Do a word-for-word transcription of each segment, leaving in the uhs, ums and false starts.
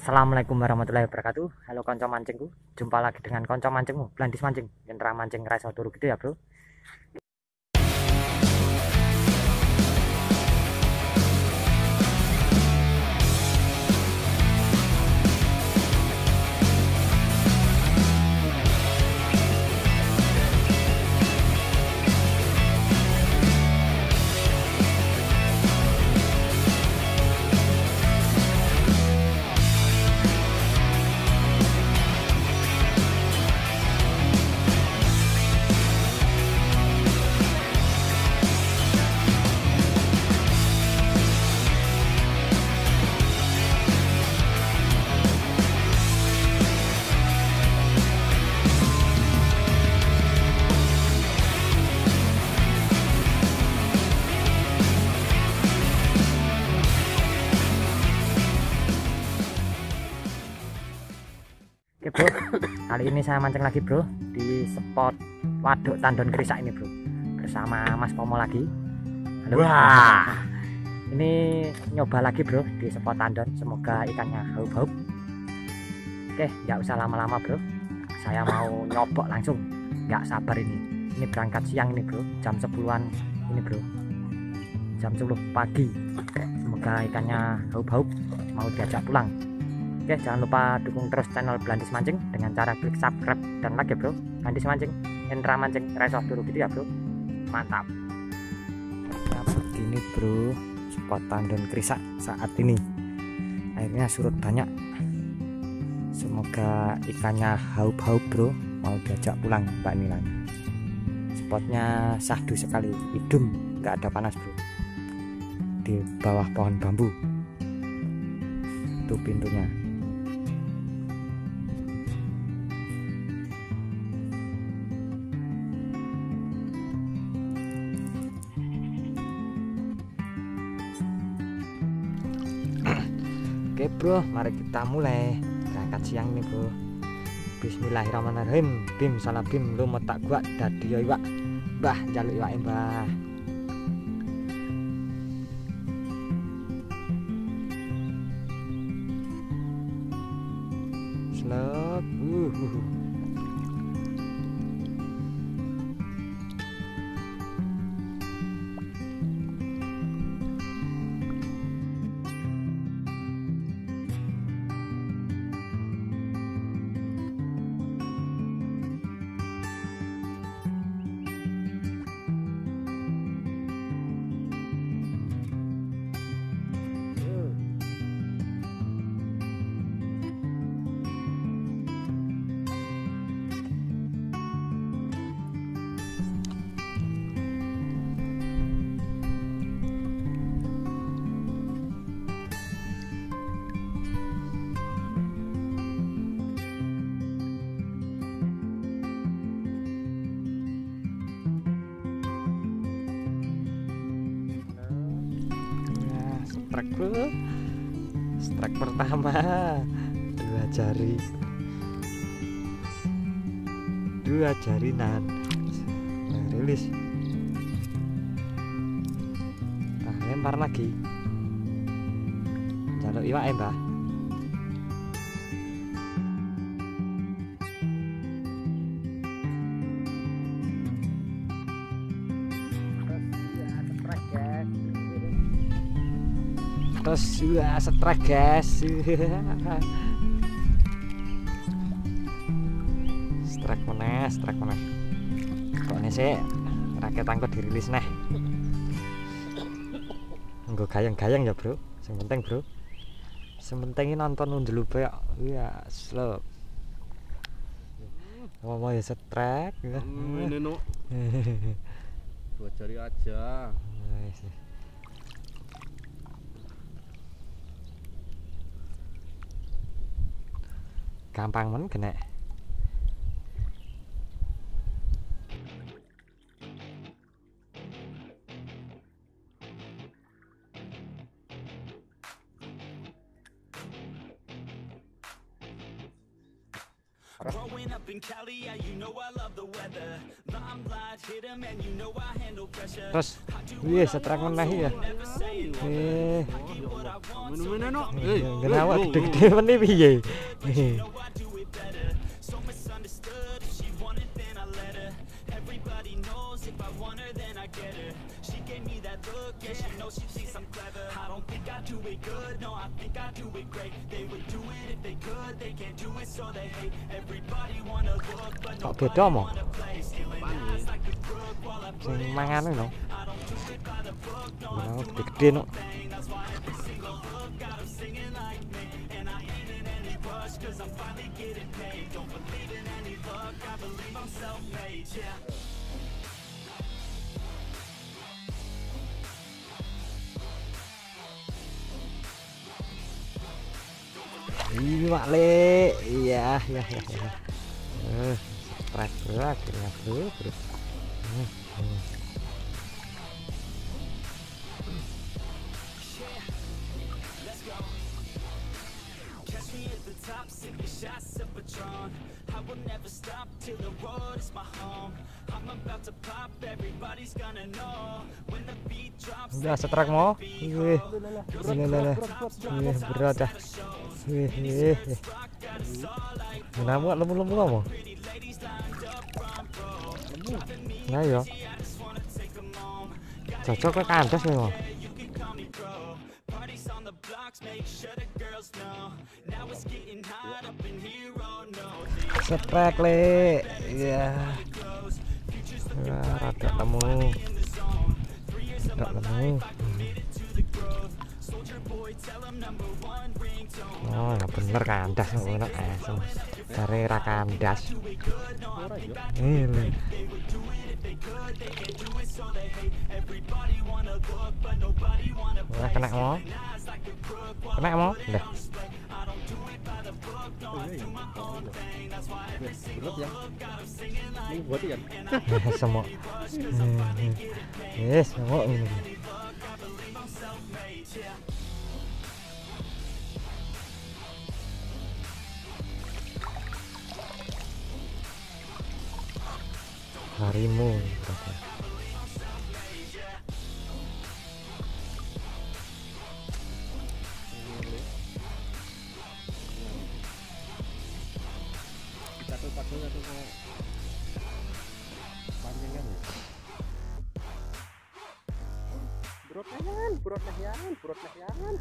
Assalamualaikum warahmatullahi wabarakatuh. Halo konco mancingku, jumpa lagi dengan konco mancingmu, Blandis Mancing. Yang mancing rasa turu gitu ya, bro. Oke bro, kali ini saya mancing lagi bro di spot Waduk Tandon Krisak ini bro, bersama Mas Pomo lagi. Halo. Wah, ini nyoba lagi bro di spot Tandon, semoga ikannya haup-haup. Oke, nggak usah lama-lama bro, saya mau nyobok langsung, nggak sabar ini. Ini berangkat siang ini bro, jam sepuluhan ini bro, jam sepuluh pagi. Semoga ikannya haup-haup, mau diajak pulang. Oke, jangan lupa dukung terus channel Blandis Mancing dengan cara klik subscribe dan like ya bro. Blandis Mancing, Indra Mancing, Reso dulu gitu ya bro. Mantap. Nah, begini bro, spot Tandon Krisak saat ini. Airnya surut banyak. Semoga ikannya haup-haup bro, mau diajak pulang Mbak Nilan. Spotnya sahdu sekali, hidung nggak ada panas bro. Di bawah pohon bambu. Itu pintunya. Oke bro, mari kita mulai berangkat siang nih bro. Bismillahirrahmanirrahim. Bim salah bim lu tak gua dadi yo iwak. Mbah njaluk iwake mbah. Slep. Uh, uh. Strike bro, strike pertama dua jari, dua jari nan, nah, rilis, nah lempar lagi, jaluk iwak ya mbah. Terus wah strike guys. Strike meneh, strike meneh. Kok ini sih raket angkut dirilis neh. Nggo gayang-gayang ya bro. Yang penting bro, yang penting ini nonton undelu bae. Iya slow. Ngomong ya strike. Ini no. Dua jari aja. Gampang men kena. Growing up in Cali, yeah, you know I love the weather. Limelight hit 'em and you know I handle pressure. Terus, wih, setrek meneh ya. Eh, Mene-mene no. kenapa gede-gede meneh piye? So misunderstood, if she wanted then I let her. Everybody knows if I want her then I get her. She gave me that look, yeah, she knows she thinks I'm clever. I don't think I do it good, no, I think I do it great. They would do it if they could, they can't do it so they hate. Everybody wanna look, but Kok beda mo? wanna play. Stealing eyes like a crook while I put Sing it mangan no. I don't do it by the book, no, I Nah, do my gede no. thing. That's why every single look got 'em singing like me. And I ain't in any rush, cause I'm finally getting paid. Don't believe in any luck, I believe I'm self-made, yeah. Iwak le, iya, iya, iya, iya. Eh, setrek bro, akhirnya bro, bro. Hmm, hmm. Catch me at the top, sipping shots of Patron. I will never stop till the road is my home. I'm about to pop, everybody's gonna know. When the beat drops, Udah setrek mau? Wih, ini lele, wih berat dah. Wih, wih, wih. Kenapa lemu-lemu kamu? Nah yo, cocok ke kandas nih mau. parties on the blocks, make sure the girls know. Now it's getting hot up in here, oh no. Setrek le, iya. Wah, rada lemu, rada lemu. Oh, ya bener kandas ngono asem. Cari ra kandas. Eh, lho. Wah, kena mau. Kena mau. Dah. Berat ya. Ini buat ya. Semua. Yes, semua ini. Harimu berarti. Satu satu satu kayak panjang kan ya. Burot lehan, burot lehan, burot lehan.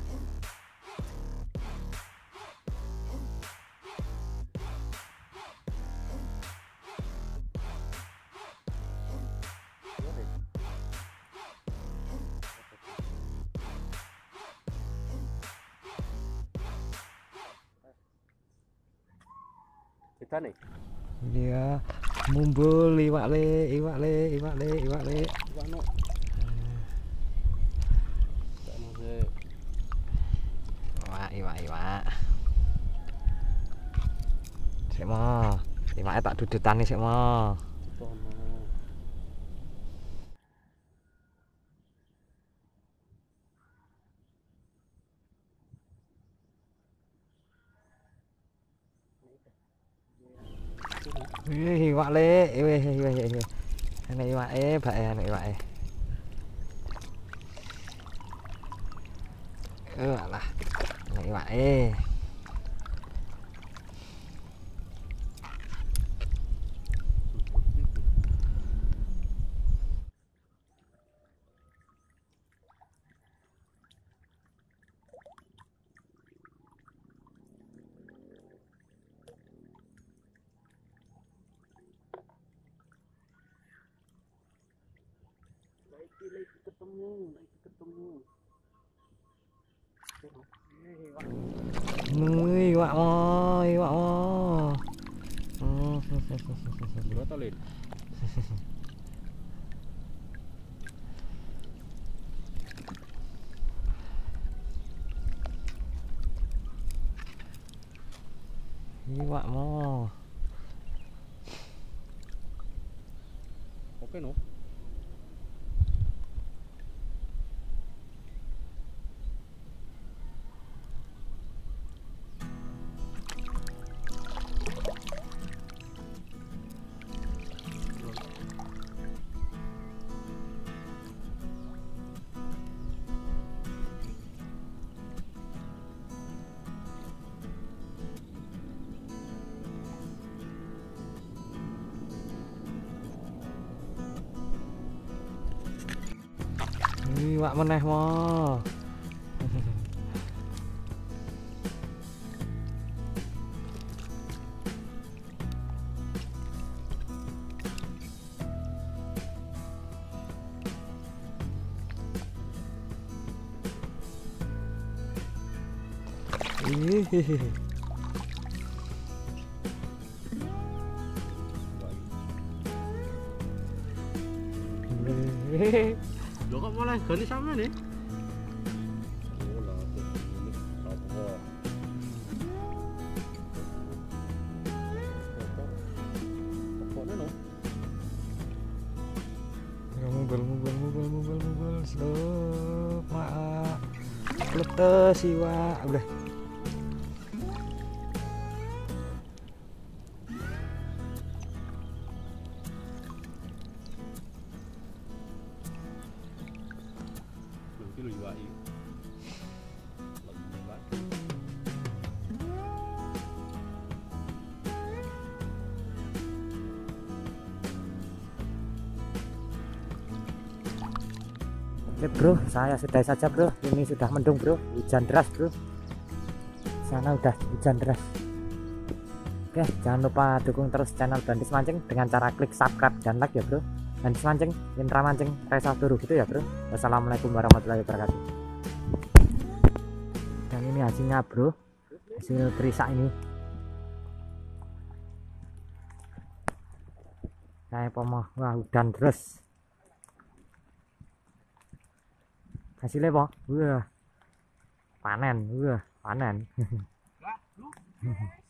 Kita nih. Dia mumbul iwak le, iwak le, iwak le, iwak le. Iwak no. Tak masih. Iwak, iwak, iwak. Sik mo. Iwake tak dudutani sik mo. Tono. Wih, iwak le, wih, wih, wih, wih. Ana iwake, bae ana iwake. Eh, alah. Ana iwake. Lagi lagi ketemu, lagi ketemu. Wih, iwak mo, iwak mo. Hmm. Burot oleh. Iwak mo. Oke no. Iwak meneh mo. Lo kok mulai gali sama nih? Mubal mubal mubal mubal mubal stop mak letes iwak udah. Mungkin lu iwaki. Oke bro, saya sudah saja bro. Ini sudah mendung bro, hujan deras bro. Sana udah hujan deras. Oke, jangan lupa dukung terus channel Bandis Mancing dengan cara klik subscribe dan like ya bro. Bandis Mancing, Indra Mancing, Resa Turu gitu ya bro. Wassalamualaikum warahmatullahi wabarakatuh. Dan ini hasilnya bro, hasil gerisak ini. Kayak pomoh, wah hujan deras. Hasilnya apa? Wah, panen, wah panen.